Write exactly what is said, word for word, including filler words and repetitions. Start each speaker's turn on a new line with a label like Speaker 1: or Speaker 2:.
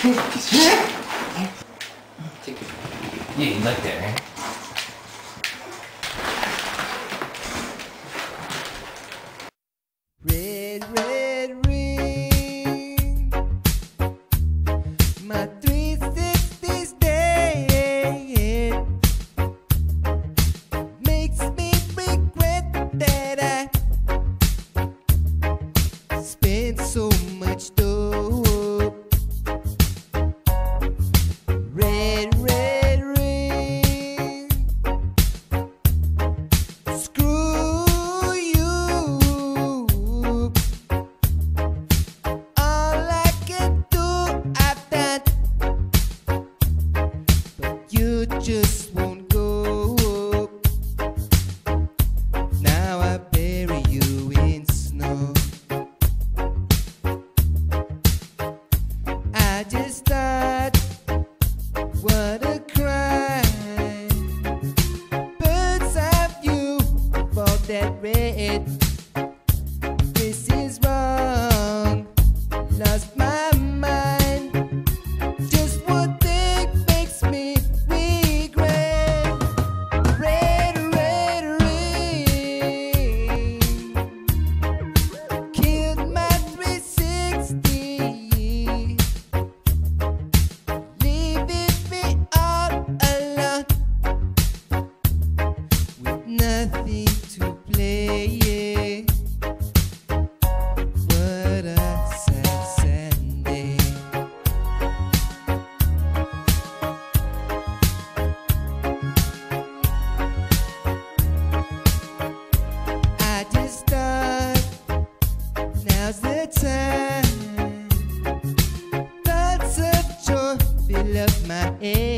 Speaker 1: Yeah, you like that, right?
Speaker 2: Red, red ring, my three sixties dead, makes me regret that I spent so much dough. Red, red ring, screw you. All I can do I've done, but you just won't go. Now I bury you in snow. I just thought, what a crime. Birds of you for that red. This is wrong. Lost my mind. Just one thing makes me regret. Red, red ring killed my three sixty, leaving me all alone with nothing to play. What a sad Sunday. I just thought, now's the time. Thoughts of joy fill up my head.